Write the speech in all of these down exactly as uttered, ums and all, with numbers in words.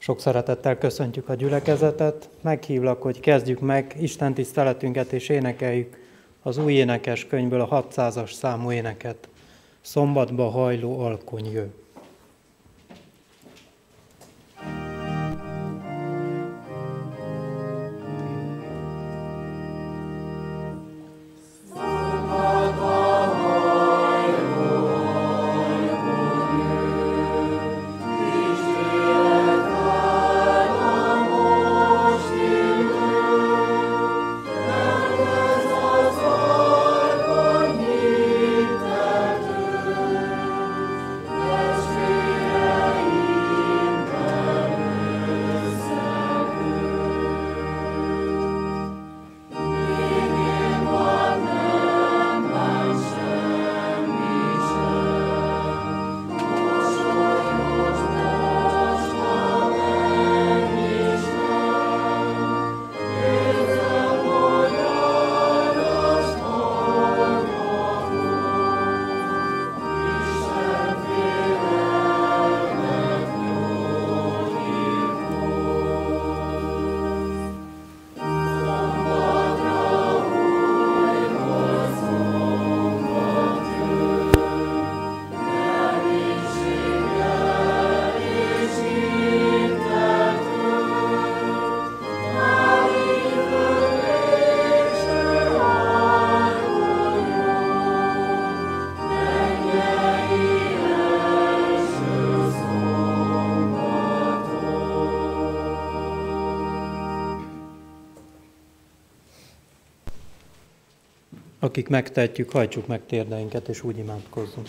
Sok szeretettel köszöntjük a gyülekezetet, meghívlak, hogy kezdjük meg Isten tiszteletünket és énekeljük az új énekes könyvből a hatszázas számú éneket. Szombatba hajló alkony jö. Akik megtehetjük, hajtsuk meg térdeinket, és úgy imádkozzunk.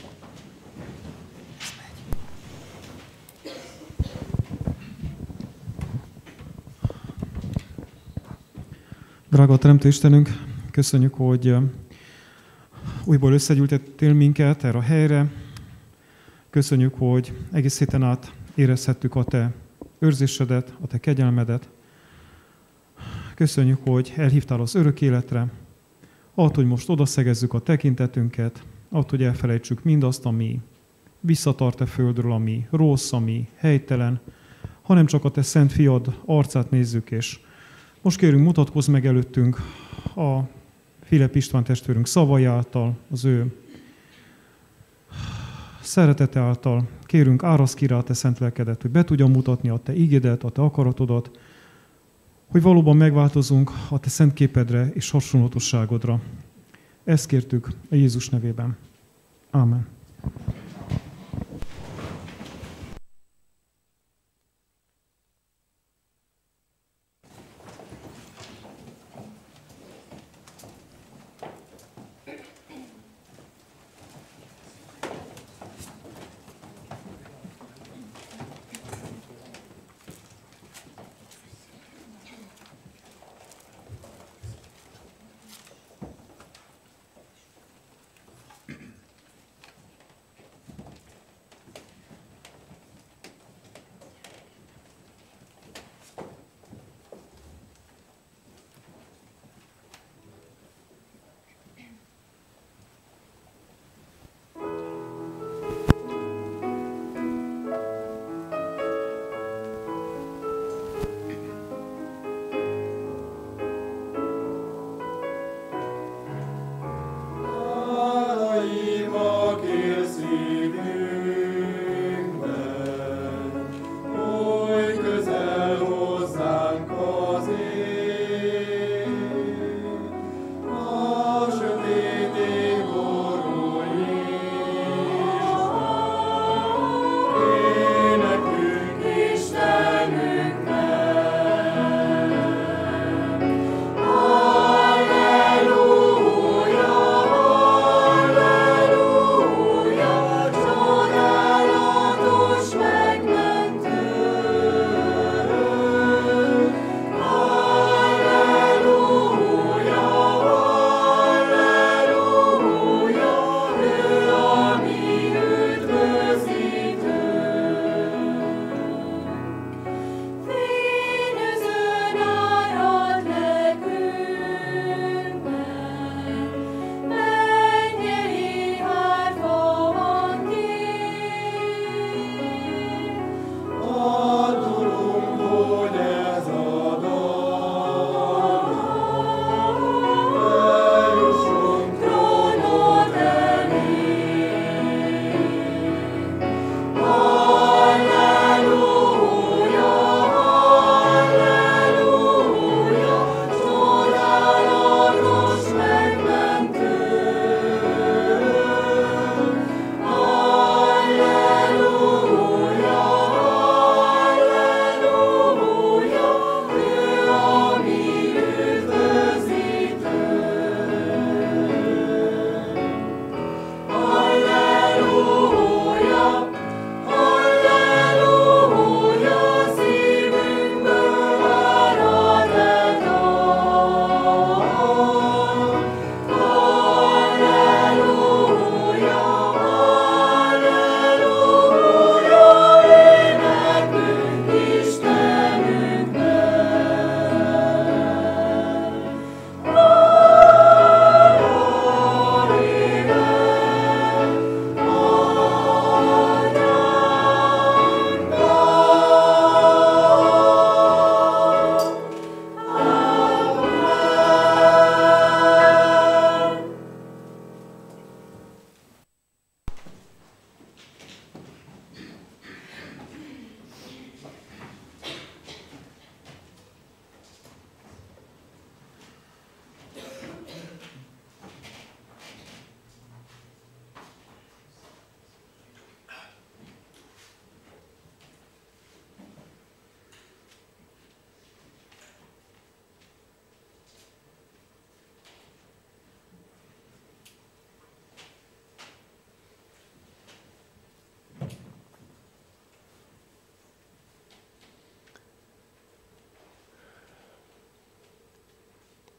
Drága Teremtő Istenünk, köszönjük, hogy újból összegyűjtettél minket erre a helyre. Köszönjük, hogy egész héten át érezhettük a Te őrzésedet, a Te kegyelmedet. Köszönjük, hogy elhívtál az örök életre. Ahhoz, hogy most odaszegezzük a tekintetünket, ahhoz, hogy elfelejtsük mindazt, ami visszatart a földről, ami rossz, ami helytelen, hanem csak a Te szent fiad arcát nézzük, és most kérünk, mutatkozz meg előttünk a Filip István testvérünk szavai által, az ő szeretete által. Kérünk, áraszd ki rá a Te szent lelkedet, hogy be tudja mutatni a Te ígédet, a Te akaratodat, hogy valóban megváltozunk a Te szent képedre és hasonlatosságodra. Ezt kértük a Jézus nevében. Ámen.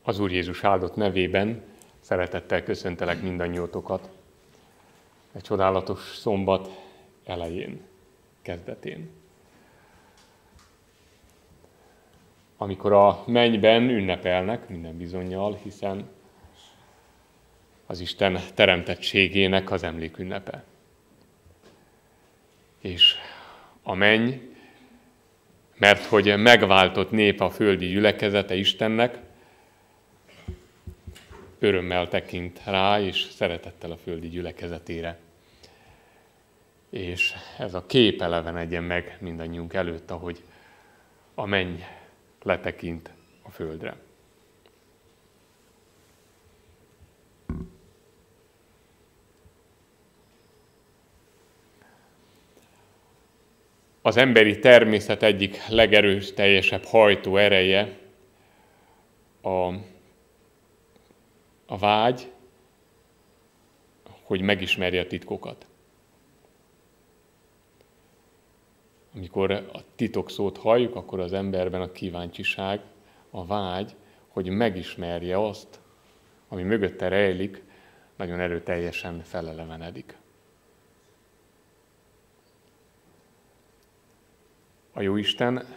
Az Úr Jézus áldott nevében szeretettel köszöntelek mindannyiótokat egy csodálatos szombat elején, kezdetén. Amikor a mennyben ünnepelnek, minden bizonnyal, hiszen az Isten teremtettségének az emlékünnepe. És a menny, mert hogy megváltott nép a földi gyülekezete Istennek, örömmel tekint rá, és szeretettel a földi gyülekezetére. És ez a kép elevenedjen meg mindannyiunk előtt, ahogy a menny letekint a földre. Az emberi természet egyik legerőteljesebb hajtó ereje a, a vágy, hogy megismerje a titkokat. Amikor a titok szót halljuk, akkor az emberben a kíváncsiság, a vágy, hogy megismerje azt, ami mögötte rejlik, nagyon erőteljesen felelevenedik. A Jóisten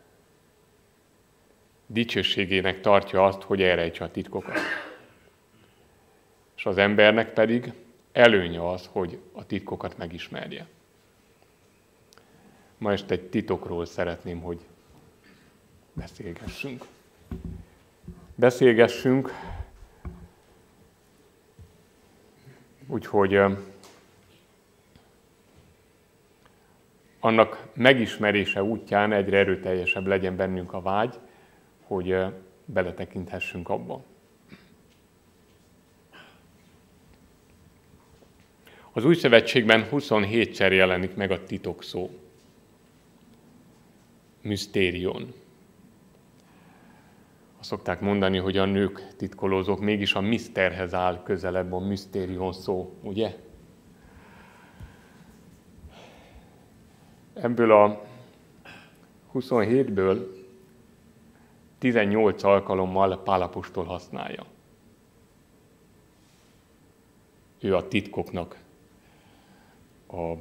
dicsőségének tartja azt, hogy elrejtse a titkokat. És az embernek pedig előnye az, hogy a titkokat megismerje. Ma este egy titokról szeretném, hogy beszélgessünk. Beszélgessünk, úgyhogy annak megismerése útján egyre erőteljesebb legyen bennünk a vágy, hogy beletekinthessünk abba. Az Új Szövetségben huszonhétszer jelenik meg a titok szó. Misztérion. Azt szokták mondani, hogy a nők titkolózók, mégis a miszterhez áll közelebb a misztérion szó, ugye? Ebből a huszonhétből tizennyolc alkalommal Pál apostol használja. Ő a titkoknak a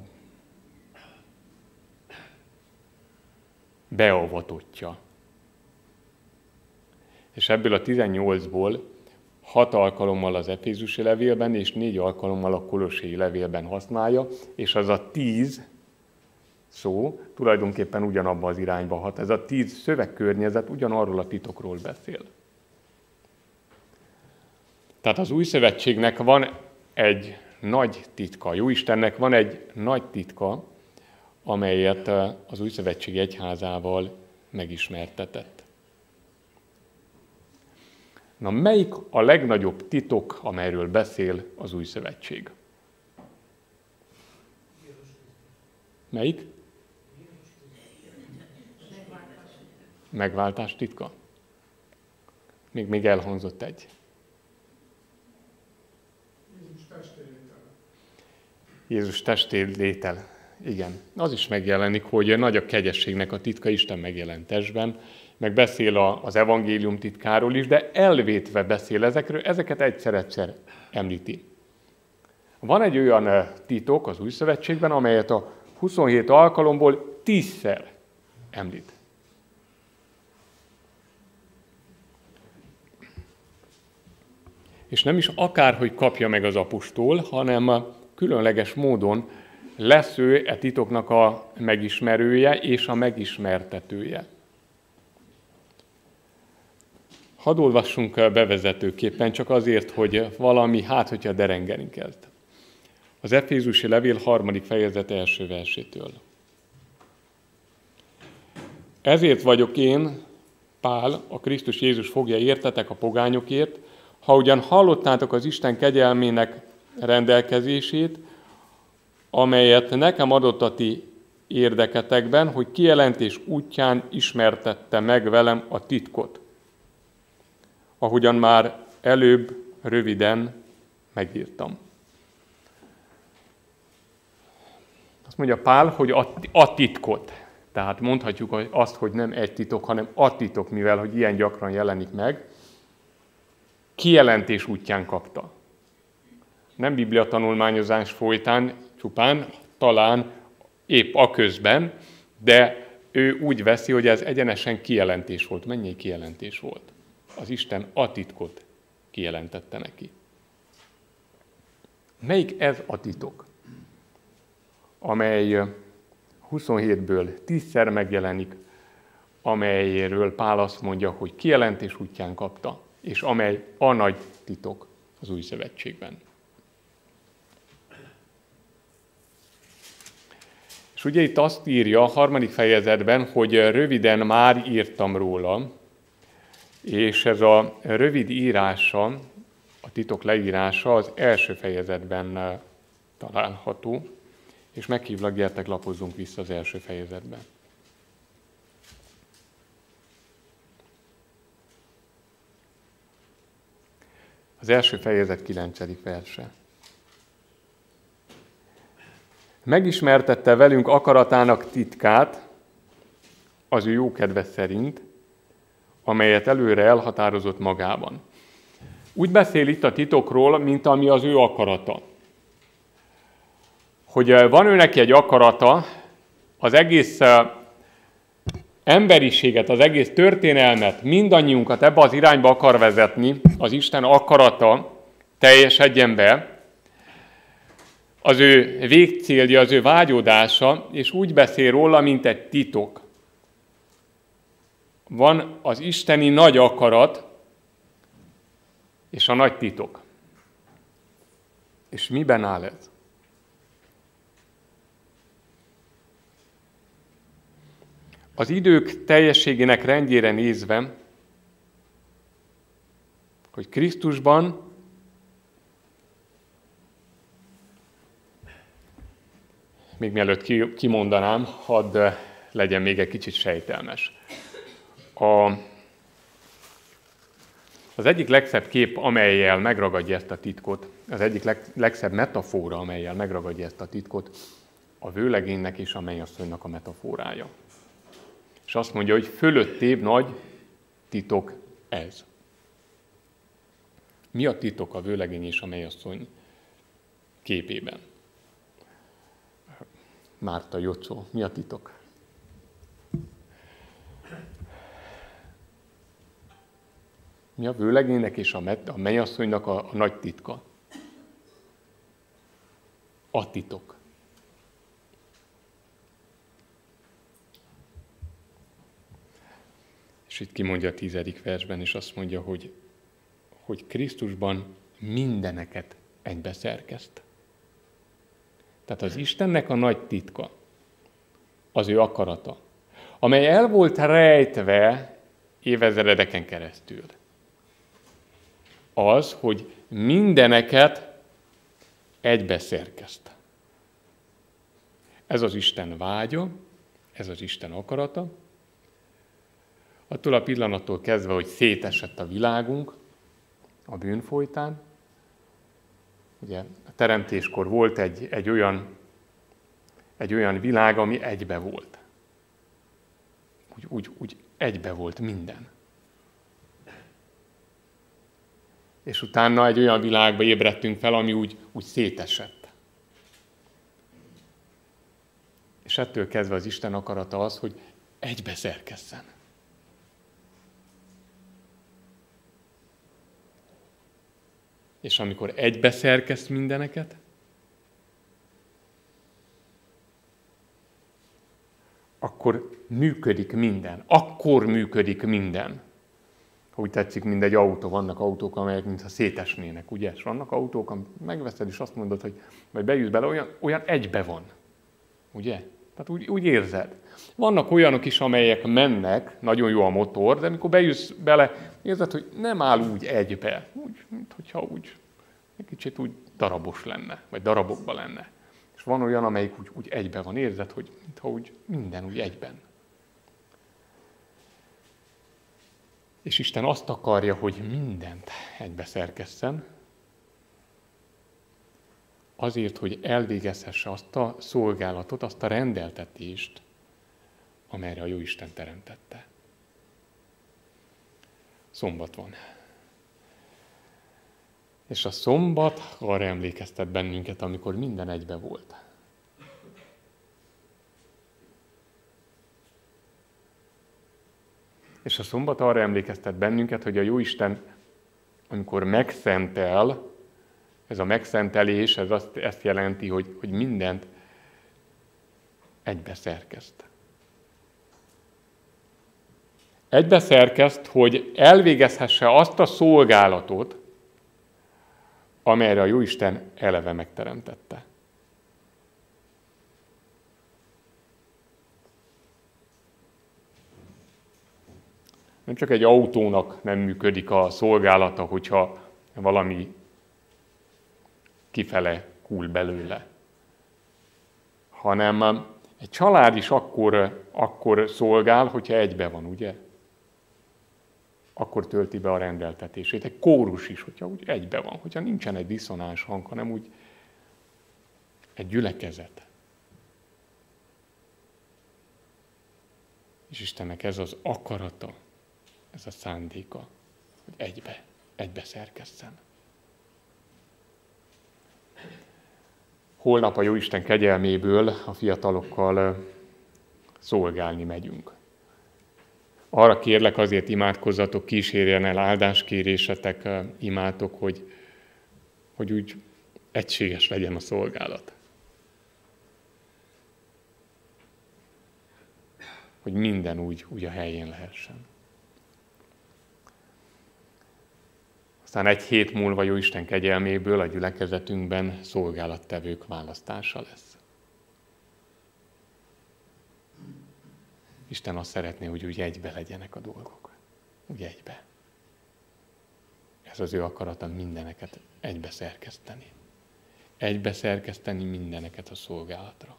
beavatottja. És ebből a tizennyolcból hat alkalommal az Efézusi levélben, és négy alkalommal a Kolossai levélben használja, és az a tíz szó tulajdonképpen ugyanabba az irányba hat. Ez a tíz szövegkörnyezet ugyanarról a titokról beszél. Tehát az Új Szövetségnek van egy nagy titka, Jóistennek van egy nagy titka, amelyet az Új Szövetség egyházával megismertetett. Na, melyik a legnagyobb titok, amelyről beszél az Új Szövetség? Melyik? Megváltás titka? Még, még elhangzott egy. Jézus testélétel. Jézus testélétel. Igen. Az is megjelenik, hogy nagy a kegyességnek a titka, Isten megjelent testben, meg beszél az evangélium titkáról is, de elvétve beszél ezekről, ezeket egyszer-egyszer említi. Van egy olyan titok az Új Szövetségben, amelyet a huszonhét alkalomból tízszer említ. És nem is akárhogy kapja meg az apostol, hanem különleges módon lesz ő e titoknak a megismerője és a megismertetője. Hadd olvassunk bevezetőképpen, csak azért, hogy valami, hát hogyha derengeni kezd. Az Efézusi levél harmadik fejezet első versétől. Ezért vagyok én, Pál, a Krisztus Jézus fogja értetek a pogányokért, ha ugyan hallottátok az Isten kegyelmének rendelkezését, amelyet nekem adott a ti érdeketekben, hogy kijelentés útján ismertette meg velem a titkot, ahogyan már előbb röviden megírtam. Azt mondja Pál, hogy a, a titkot. Tehát mondhatjuk azt, hogy nem egy titok, hanem a titok, mivel hogy ilyen gyakran jelenik meg. kijelentés útján kapta. Nem Biblia tanulmányozás folytán, csupán, talán épp aközben, de ő úgy veszi, hogy ez egyenesen kijelentés volt. Mennyi kijelentés volt? Az Isten a titkot kijelentette neki. Melyik ez a titok, amely huszonhétből tízszer megjelenik, amelyről Pál azt mondja, hogy kijelentés útján kapta, és amely a nagy titok az Új Szövetségben. És ugye itt azt írja a harmadik fejezetben, hogy röviden már írtam róla, és ez a rövid írása, a titok leírása az első fejezetben található, és meghívlak, gyertek, lapozzunk vissza az első fejezetben. Az első fejezet kilencedik verse. Megismertette velünk akaratának titkát, az ő jókedve szerint, amelyet előre elhatározott magában. Úgy beszél itt a titokról, mint ami az ő akarata. Hogy van ő neki egy akarata, az egész emberiséget, az egész történelmet, mindannyiunkat ebbe az irányba akar vezetni, az Isten akarata teljesedjen be, az ő végcélja, az ő vágyódása, és úgy beszél róla, mint egy titok. Van az isteni nagy akarat, és a nagy titok. És miben áll ez? Az idők teljességének rendjére nézve, hogy Krisztusban még mielőtt kimondanám, hadd legyen még egy kicsit sejtelmes. A, az egyik legszebb kép, amellyel megragadja ezt a titkot, az egyik leg, legszebb metafora, amellyel megragadja ezt a titkot, a vőlegénynek és a mennyasszonynak a metaforája. És azt mondja, hogy fölöttébb nagy titok ez. Mi a titok a vőlegény és a mennyasszony képében? Márta, Jocó, mi a titok? Mi a vőlegénynek és a mennyasszonynak a, a nagy titka? A titok. És itt kimondja a tizedik versben, és azt mondja, hogy, hogy Krisztusban mindeneket egybe szerkeszt. Tehát az Istennek a nagy titka, az ő akarata, amely el volt rejtve évezredeken keresztül. Az, hogy mindeneket egybe szerkeszt. Ez az Isten vágya, ez az Isten akarata. Attól a pillanattól kezdve, hogy szétesett a világunk a bűn folytán, ugye a teremtéskor volt egy, egy, olyan, egy olyan világ, ami egybe volt. Úgy, úgy, úgy egybe volt minden. És utána egy olyan világba ébredtünk fel, ami úgy, úgy szétesett. És ettől kezdve az Isten akarata az, hogy egybe szerkesszen. És amikor egybe szerkeszt mindeneket, akkor működik minden. Akkor működik minden. Ha úgy tetszik, mint egy autó. Vannak autók, amelyek mintha szétesnének, ugye? És vannak autók, amit megveszed, és azt mondod, hogy vagy bejössz bele, olyan, olyan egybe van. Ugye? Tehát úgy, úgy érzed. Vannak olyanok is, amelyek mennek, nagyon jó a motor, de amikor bejössz bele, érzed, hogy nem áll úgy egybe. Úgy, mintha úgy egy kicsit úgy darabos lenne, vagy darabokba lenne. És van olyan, amelyik úgy, úgy egybe van. Érzed, hogy mintha úgy minden úgy egyben. És Isten azt akarja, hogy mindent egybe szerkesszen, azért, hogy elvégezhesse azt a szolgálatot, azt a rendeltetést, amelyre a Jóisten teremtette. Szombat van. És a szombat arra emlékeztet bennünket, amikor minden egybe volt. És a szombat arra emlékeztet bennünket, hogy a Jóisten, amikor megszentel, ez a megszentelés, ez azt, ezt jelenti, hogy, hogy mindent egybe szerkeszt. Egybe szerkeszt, hogy elvégezhesse azt a szolgálatot, amelyre a Jóisten eleve megteremtette. Nem csak egy autónak nem működik a szolgálata, hogyha valami kifele kúl belőle, hanem egy család is akkor, akkor szolgál, hogyha egybe van, ugye? Akkor tölti be a rendeltetését. Egy kórus is, hogyha úgy egybe van, hogyha nincsen egy diszonáns hang, hanem úgy egy gyülekezet. És Istennek ez az akarata, ez a szándéka, hogy egybe, egybe szerkesszen. Holnap a Jóisten kegyelméből a fiatalokkal szolgálni megyünk. Arra kérlek, azért imádkozzatok, kísérjen el áldáskérésetek, imátok, hogy, hogy úgy egységes legyen a szolgálat. Hogy minden úgy, úgy a helyén lehessen. Aztán egy hét múlva Jóisten kegyelméből a gyülekezetünkben szolgálattevők választása lesz. Isten azt szeretné, hogy úgy egybe legyenek a dolgok. Úgy egybe. Ez az ő akarata, mindeneket egybe szerkeszteni. Egybe szerkeszteni mindeneket a szolgálatra.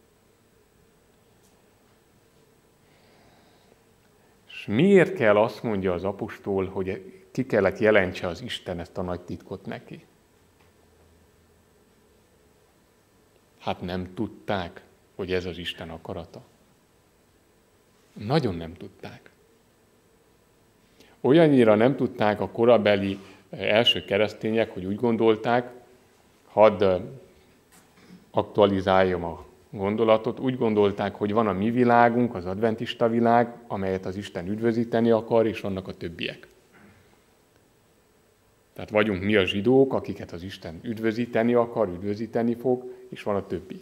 És miért kell azt mondja az apostol, hogy ki kellett jelentse az Isten ezt a nagy titkot neki? Hát nem tudták, hogy ez az Isten akarata. Nagyon nem tudták. Olyannyira nem tudták a korabeli első keresztények, hogy úgy gondolták, hadd aktualizáljam a gondolatot, úgy gondolták, hogy van a mi világunk, az adventista világ, amelyet az Isten üdvözíteni akar, és vannak a többiek. Tehát vagyunk mi a zsidók, akiket az Isten üdvözíteni akar, üdvözíteni fog, és van a többi.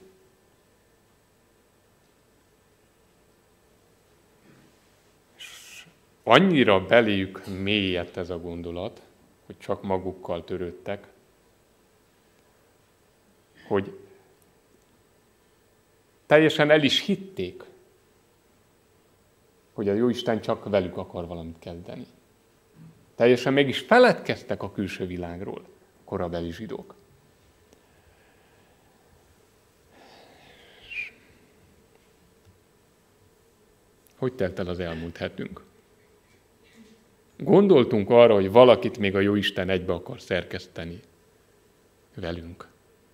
És annyira beléjük mélyedt ez a gondolat, hogy csak magukkal törődtek, hogy teljesen el is hitték, hogy a Jóisten csak velük akar valamit kezdeni. Teljesen meg is feledkeztek a külső világról, a korabeli zsidók. Hogy telt el az elmúlt hetünk? Gondoltunk arra, hogy valakit még a Jóisten egybe akar szerkeszteni velünk.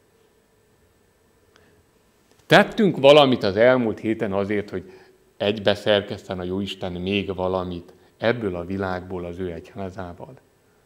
Tettünk valamit az elmúlt héten azért, hogy egybe szerkeszten a Jóisten még valamit ebből a világból az ő egyházával.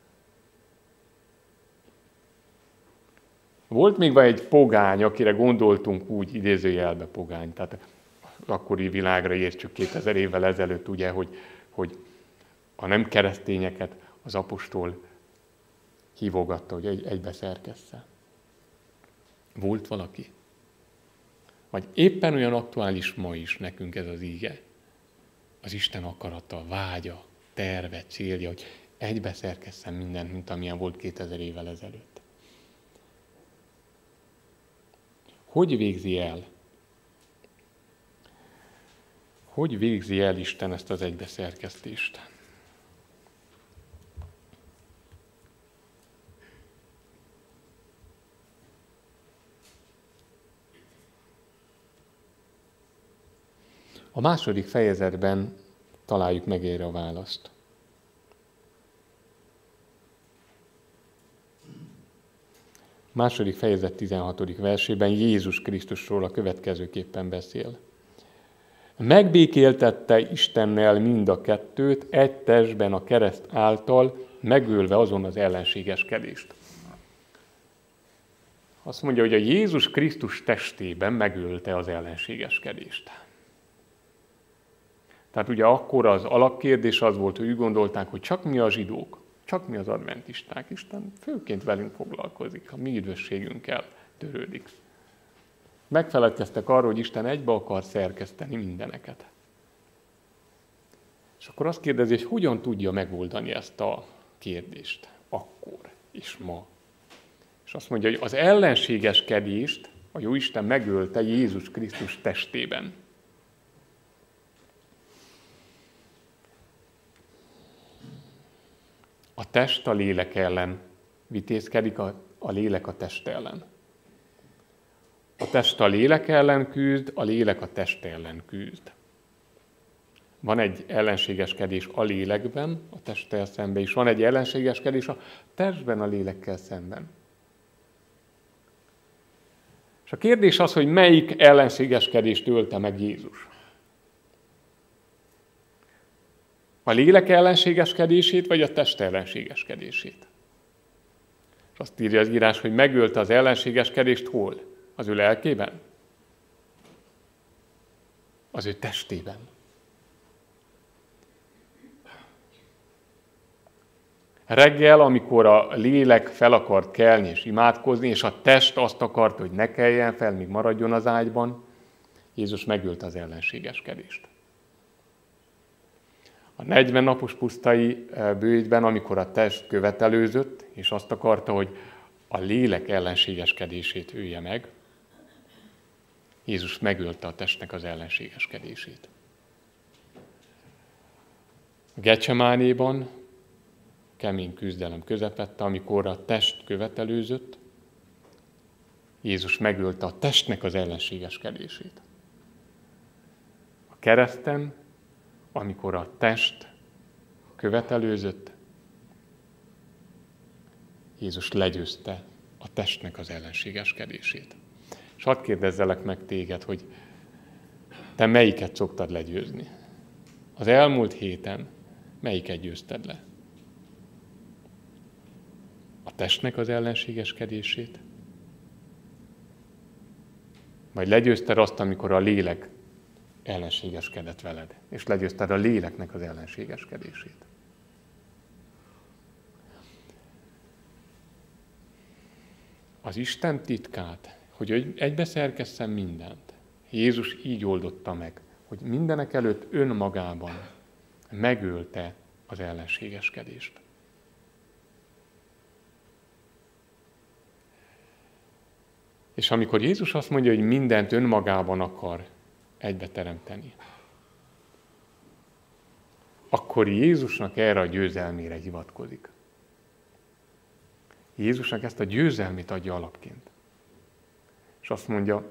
Volt még egy pogány, akire gondoltunk úgy, idézőjelbe pogány, tehát akkori világra értsük kétezer évvel ezelőtt, ugye, hogy, hogy a nem keresztényeket az apostol hívogatta, hogy egy, egybe szerkessze. Volt valaki? Vagy éppen olyan aktuális ma is nekünk ez az íge? Az Isten akarata, vágya, terve, célja, hogy egybe szerkesszen mindent, mint amilyen volt kétezer évvel ezelőtt. Hogy végzi el? Hogy végzi el Isten ezt az egybeszerkesztést? A második fejezetben találjuk meg erre a választ. A második fejezet tizenhatodik versében Jézus Krisztusról a következőképpen beszél. Megbékéltette Istennel mind a kettőt egy testben a kereszt által, megölve azon az ellenségeskedést. Azt mondja, hogy a Jézus Krisztus testében megölte az ellenségeskedést. Tehát ugye akkor az alapkérdés az volt, hogy úgy gondolták, hogy csak mi a zsidók, csak mi az adventisták. Isten főként velünk foglalkozik, a mi üdvösségünkkel törődik. Megfeledkeztek arról, hogy Isten egybe akar szerkeszteni mindeneket. És akkor azt kérdezi, hogy hogyan tudja megoldani ezt a kérdést akkor és ma. És azt mondja, hogy az ellenségeskedést a Jóisten megölte Jézus Krisztus testében. A test a lélek ellen vitézkedik, a, a lélek a test ellen. A test a lélek ellen küzd, a lélek a test ellen küzd. Van egy ellenségeskedés a lélekben, a testtel szemben, és van egy ellenségeskedés a testben a lélekkel szemben. És a kérdés az, hogy melyik ellenségeskedést ölte meg Jézus. A lélek ellenségeskedését, vagy a test ellenségeskedését. És azt írja az írás, hogy megölte az ellenségeskedést hol? Az ő lelkében? Az ő testében. Reggel, amikor a lélek fel akart kelni és imádkozni, és a test azt akarta, hogy ne keljen fel, míg maradjon az ágyban, Jézus megölte az ellenségeskedést. A negyven napos pusztai bőjtben, amikor a test követelőzött, és azt akarta, hogy a lélek ellenségeskedését ölje meg, Jézus megölte a testnek az ellenségeskedését. A Getsemánéban kemény küzdelem közepette, amikor a test követelőzött, Jézus megölte a testnek az ellenségeskedését. A kereszten, amikor a test követelőzött, Jézus legyőzte a testnek az ellenségeskedését. És hadd kérdezzelek meg téged, hogy te melyiket szoktad legyőzni? Az elmúlt héten melyiket győzted le? A testnek az ellenségeskedését? Vagy legyőzted azt, amikor a lélek ellenségeskedett veled, és legyőzted a léleknek az ellenségeskedését? Az Isten titkát, hogy egybeszerkesszen mindent, Jézus így oldotta meg, hogy mindenek előtt önmagában megölte az ellenségeskedést. És amikor Jézus azt mondja, hogy mindent önmagában akar egybeteremteni, akkor Jézusnak erre a győzelmére hivatkozik. Jézusnak ezt a győzelmét adja alapként. És azt mondja,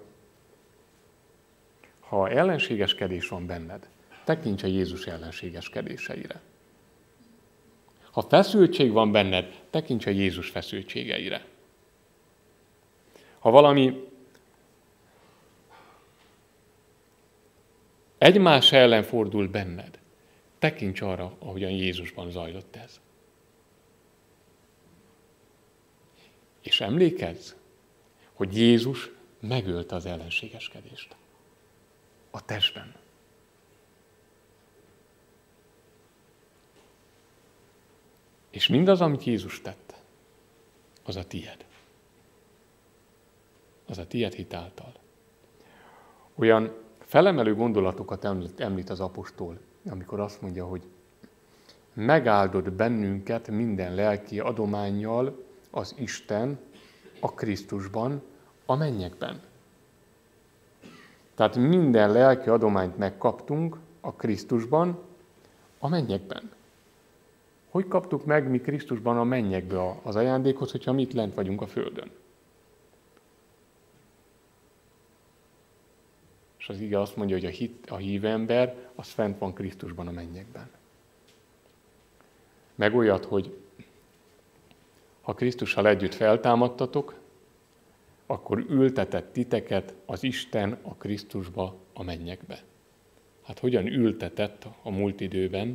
ha ellenségeskedés van benned, tekints a Jézus ellenségeskedéseire. Ha feszültség van benned, tekints a Jézus feszültségeire. Ha valami egymás ellen fordul benned, tekints arra, ahogyan Jézusban zajlott ez. És emlékezz, hogy Jézus megölte az ellenségeskedést. A testben. És mindaz, amit Jézus tett, az a tied. Az a tied hitáltal. Olyan felemelő gondolatokat említ, említ az apostol, amikor azt mondja, hogy megáldott bennünket minden lelki adománnyal az Isten a Krisztusban, a mennyekben. Tehát minden lelki adományt megkaptunk a Krisztusban, a mennyekben. Hogy kaptuk meg mi Krisztusban a mennyekbe az ajándékot, hogyha mi itt lent vagyunk a földön? És az ige azt mondja, hogy a, hit, a hívő ember, az fent van Krisztusban a mennyekben. Meg olyat, hogy ha Krisztussal együtt feltámadtatok, akkor ültetett titeket az Isten a Krisztusba a mennyekbe. Hát hogyan ültetett a múlt időben,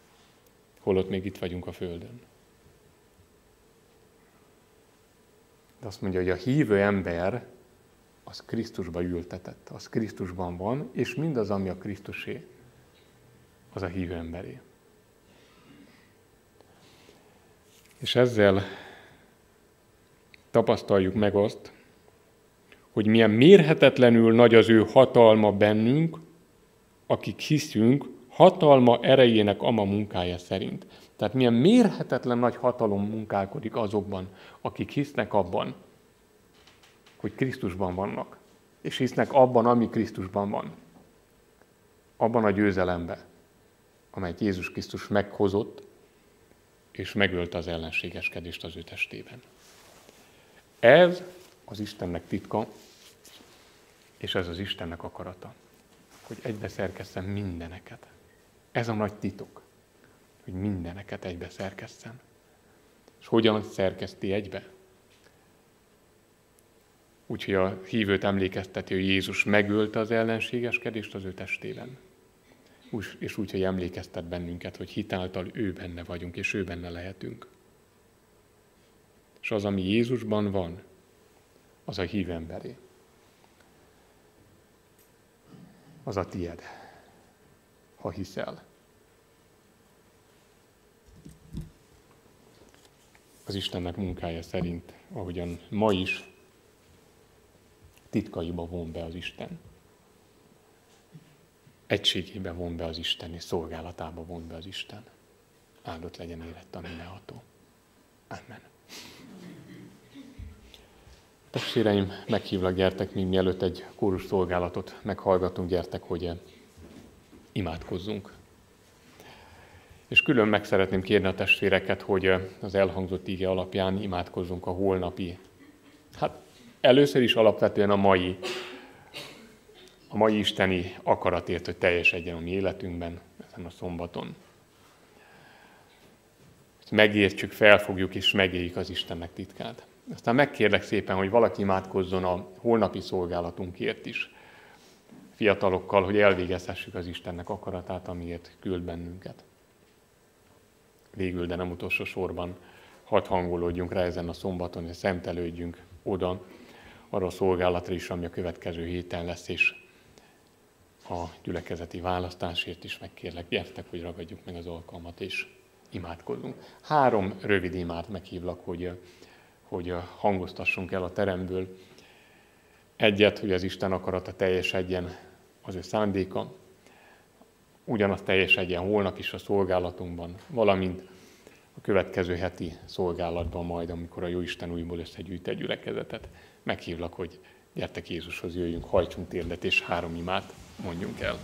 holott még itt vagyunk a földön? De azt mondja, hogy a hívő ember az Krisztusba ültetett, az Krisztusban van, és mindaz, ami a Krisztusé, az a hívő emberé. És ezzel tapasztaljuk meg azt, hogy milyen mérhetetlenül nagy az ő hatalma bennünk, akik hiszünk, hatalma erejének ama munkája szerint. Tehát milyen mérhetetlen nagy hatalom munkálkodik azokban, akik hisznek abban, hogy Krisztusban vannak, és hisznek abban, ami Krisztusban van. Abban a győzelemben, amelyet Jézus Krisztus meghozott, és megölte az ellenségeskedést az ő testében. Ez az Istennek titka, és ez az Istennek akarata, hogy egybe szerkesszen mindeneket. Ez a nagy titok, hogy mindeneket egybe szerkesszen. És hogyan szerkeszti egybe? Úgyhogy a hívőt emlékezteti, hogy Jézus megölte az ellenségeskedést az ő testében. És úgy, hogy emlékeztet bennünket, hogy hitáltal ő benne vagyunk, és ő benne lehetünk. És az, ami Jézusban van, az a hívő emberé. Az a tied, ha hiszel. Az Istennek munkája szerint, ahogyan ma is, titkaiba von be az Isten. Egységébe von be az Isten, és szolgálatába von be az Isten. Áldott legyen érett a mindenható. Amen. Testvéreim, meghívlak, gyertek, még mielőtt egy kórus szolgálatot meghallgatunk, gyertek, hogy imádkozzunk. És külön meg szeretném kérni a testvéreket, hogy az elhangzott ige alapján imádkozzunk a holnapi, hát először is alapvetően a mai, a mai isteni akaratért, hogy teljesedjen a mi életünkben, ezen a szombaton. Hogy megértsük, felfogjuk és megéljük az Istennek titkát. Aztán megkérlek szépen, hogy valaki imádkozzon a holnapi szolgálatunkért is, fiatalokkal, hogy elvégezhessük az Istennek akaratát, amiért küld bennünket. Végül, de nem utolsó sorban, hadd hangolódjunk rá ezen a szombaton, és szentelődjünk oda, arra a szolgálatra is, ami a következő héten lesz, és a gyülekezeti választásért is megkérlek, gyertek, hogy ragadjuk meg az alkalmat, és imádkozzunk. Három rövid imát meghívlak, hogy, hogy hangoztassunk el a teremből. Egyet, hogy az Isten akarata teljesedjen, az ő szándéka, ugyanaz teljesedjen holnap is a szolgálatunkban, valamint a következő heti szolgálatban majd, amikor a Jóisten újból összegyűjt egy gyülekezetet. Meghívlak, hogy gyertek Jézushoz, jöjjünk, hajtsunk térdet, és három imát mondjunk el.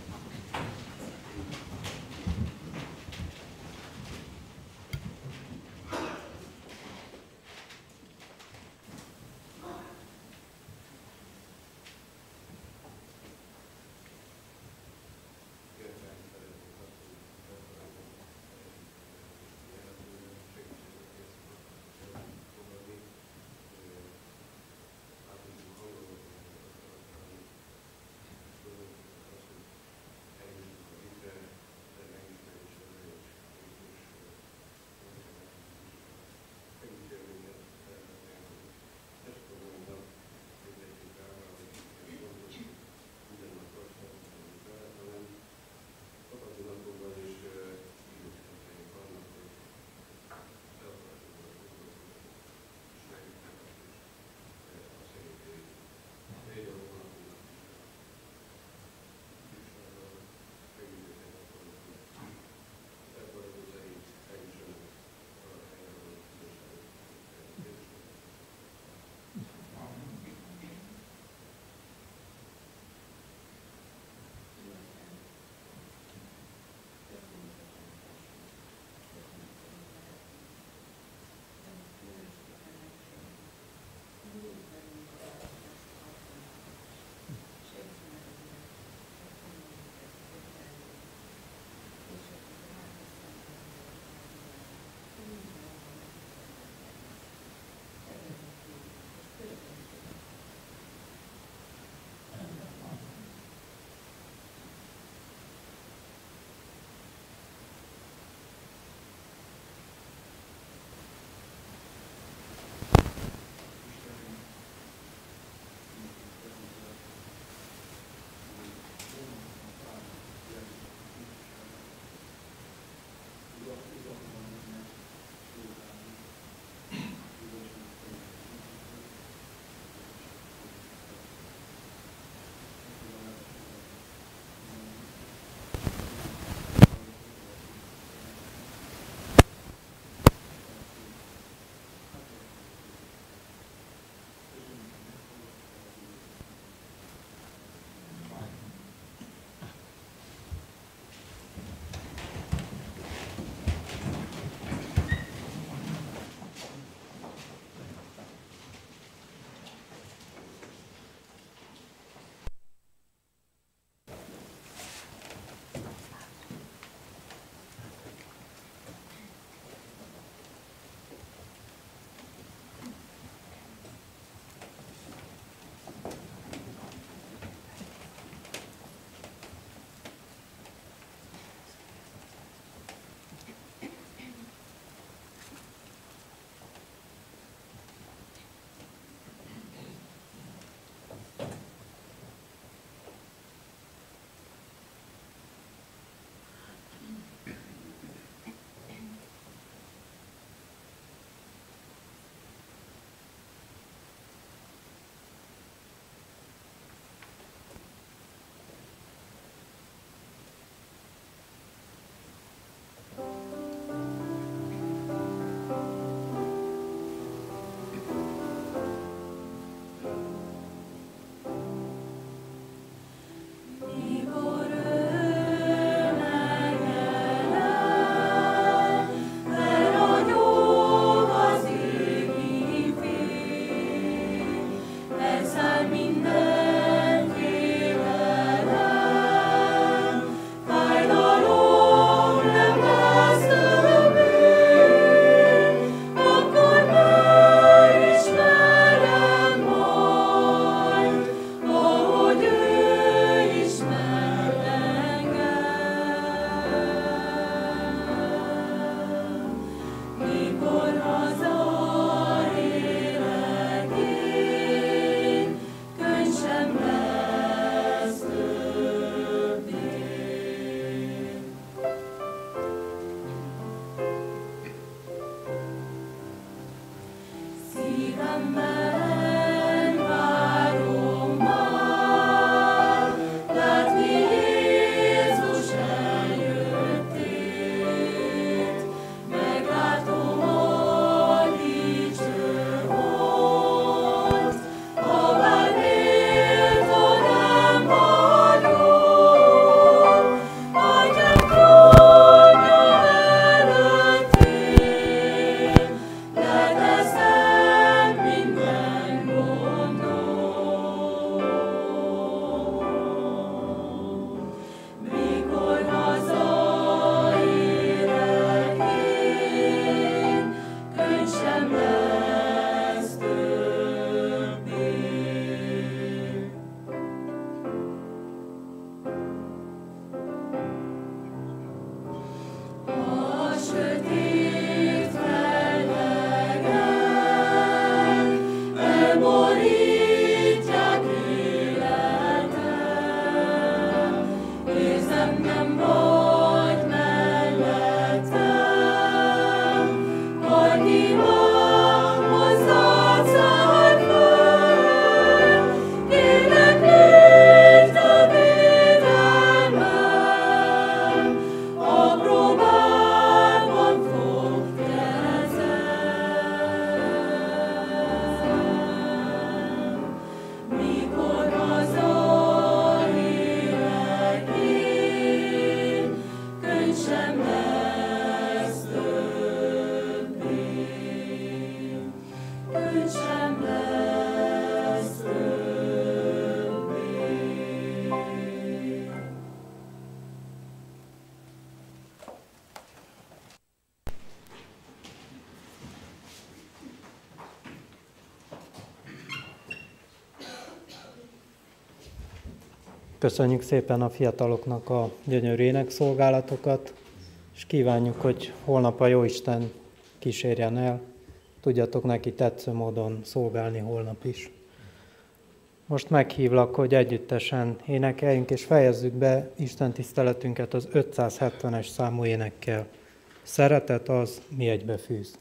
Köszönjük szépen a fiataloknak a gyönyörű énekszolgálatokat, és kívánjuk, hogy holnap a Jóisten kísérjen el, tudjatok neki tetsző módon szolgálni holnap is. Most meghívlak, hogy együttesen énekeljünk, és fejezzük be Isten tiszteletünket az ötszázhetvenes számú énekkel. Szeretet az, mi egybefűz.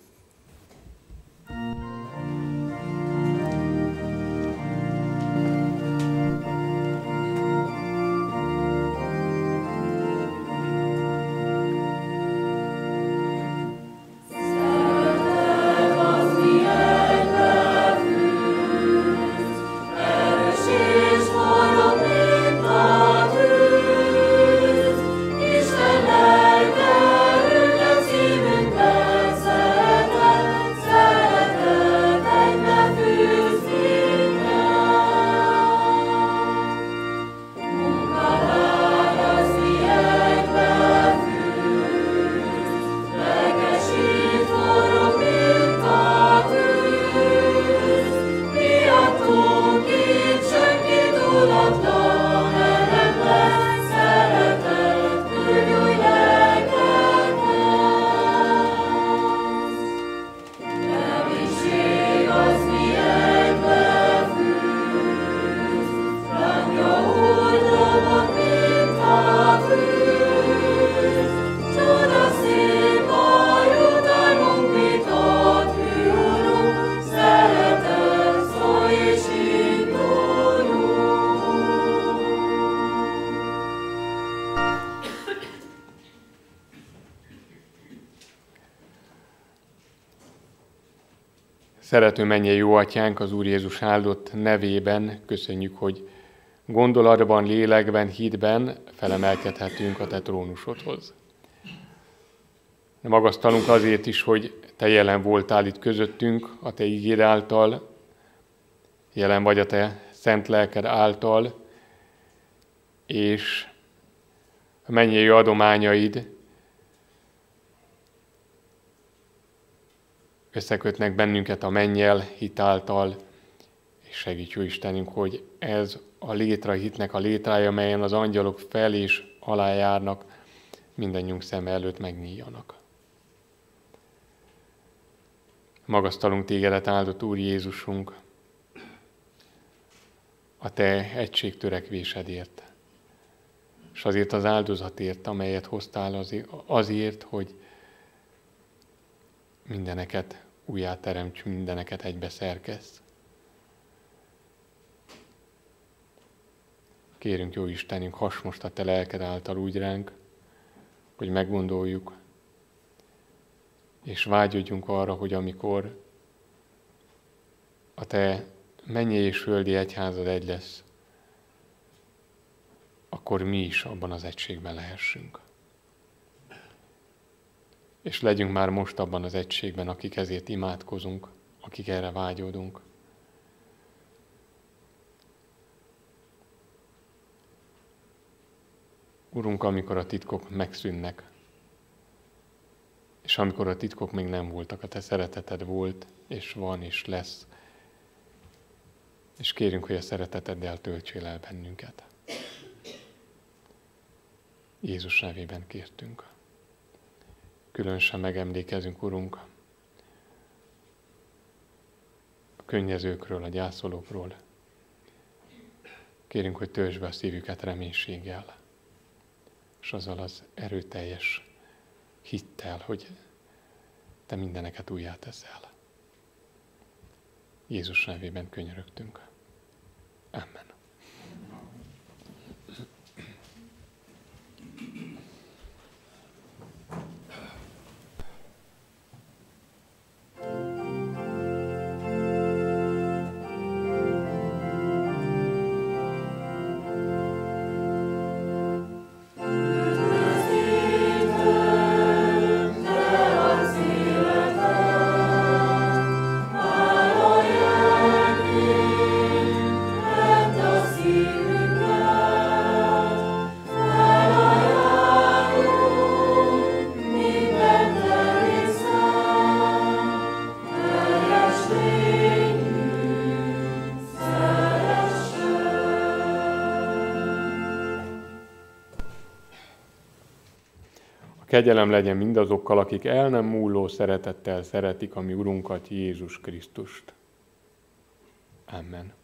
Szerető mennyei jó atyánk, az Úr Jézus áldott nevében köszönjük, hogy gondolatban, lélekben, hitben felemelkedhetünk a te trónusodhoz. Magasztalunk azért is, hogy te jelen voltál itt közöttünk, a te ígéd által, jelen vagy a te szent lelked által, és a mennyei adományaid összekötnek bennünket a mennyel hitáltal, és segíts, jó Istenünk, hogy ez a létre hitnek a létrája, melyen az angyalok fel és alá járnak, mindannyiunk szeme előtt megnyíljanak. Magasztalunk tégedet, áldott Úr Jézusunk, a te egységtörekvésedért, és azért az áldozatért, amelyet hoztál azért, hogy mindeneket újjá teremts, mindeneket egybe szerkesz. Kérünk, jó Istenünk, hass most a te lelked által úgy ránk, hogy meggondoljuk, és vágyodjunk arra, hogy amikor a te mennyei és földi egyházad egy lesz, akkor mi is abban az egységben lehessünk. És legyünk már most abban az egységben, akik ezért imádkozunk, akik erre vágyódunk. Urunk, amikor a titkok megszűnnek, és amikor a titkok még nem voltak, a te szereteted volt, és van, és lesz. És kérünk, hogy a szereteteddel töltsél el bennünket. Jézus nevében kértünk. Különösen megemlékezünk, Urunk, a könnyezőkről, a gyászolókról. Kérünk, hogy töltsd be a szívüket reménységgel, és azzal az erőteljes hittel, hogy te mindeneket újjá teszel. Jézus nevében könyörögtünk. Amen. Üdvözítő kegyelem legyen mindazokkal, akik el nem múló szeretettel szeretik a mi Urunkat, Jézus Krisztust. Amen.